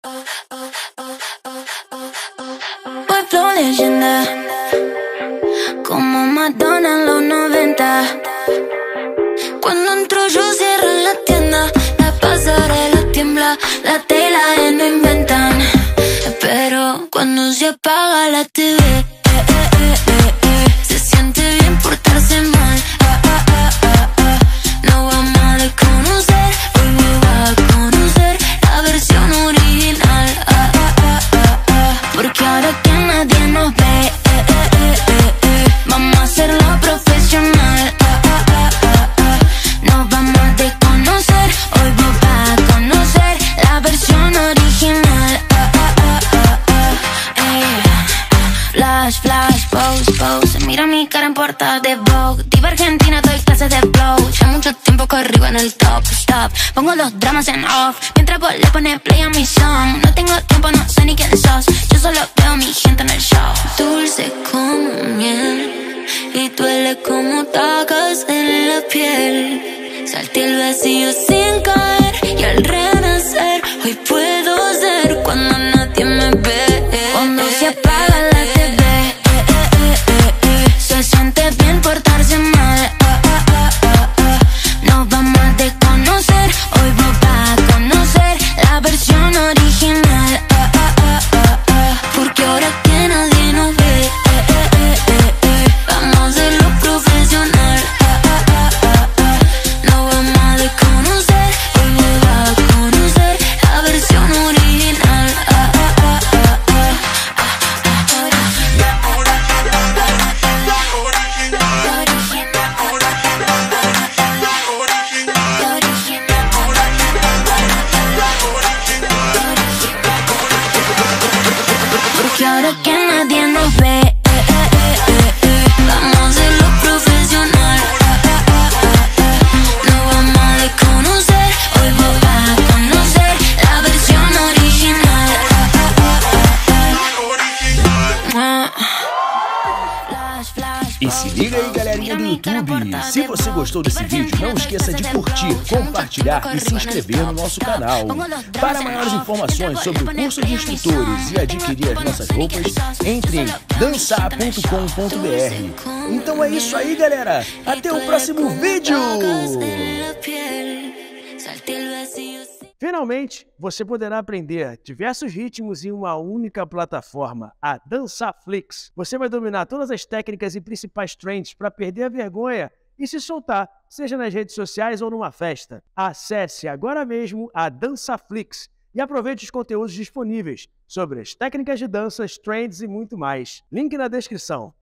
Voy flow leyenda, como Madonna en los 90. Cuando entro yo cierran la tienda, la pasarela tiembla, la tela no inventan. Pero cuando se apaga la TV, se siente bien portarse mal. No vamos a desconocer, hoy va a conocer la versión original. Porque ahora que nadie nos ve, vamos a hacerlo profesional. Nos vamos a desconocer, hoy va a conocer la versión original. Flash, flash, pose, pose. Mira mi cara en portada de Vogue. Diva argentina, doy clases de flow. Ya mucho tiempo que arriba en el top, stop. Pongo los dramas en off, mientras vos le pones play a mi song. No tengo tiempo, no sé ni quién sos. Yo solo veo a mi gente en el show. Dulce como miel y duele como tacas en la piel. Salté el vacío sin caer y al renacer hoy puedo ser cuando nadie me ve. Cuando se apaga la TV, se siente bien portarse mal. Nos vamos a desconocer, hoy vos vas a conocer la versión original. Porque ahora que nadie nos ve, vamos a hacerlo profesional. Nos vamos a desconocer, hoy vos vas a conocer la versión original. Porque ahora que nadie nos ve, vamos a hacerlo profesional. No vamos a desconocer, hoy vos vas a conocer la versión original. E se liga aí, galerinha do YouTube, se você gostou desse vídeo, não esqueça de curtir, compartilhar e se inscrever no nosso canal. Para maiores informações sobre o curso de instrutores e adquirir as nossas roupas, entre em dançar.com.br. Então é isso aí, galera, até o próximo vídeo! Finalmente, você poderá aprender diversos ritmos em uma única plataforma, a Dansaflix. Você vai dominar todas as técnicas e principais trends para perder a vergonha e se soltar, seja nas redes sociais ou numa festa. Acesse agora mesmo a Dansaflix e aproveite os conteúdos disponíveis sobre as técnicas de danças, trends e muito mais. Link na descrição.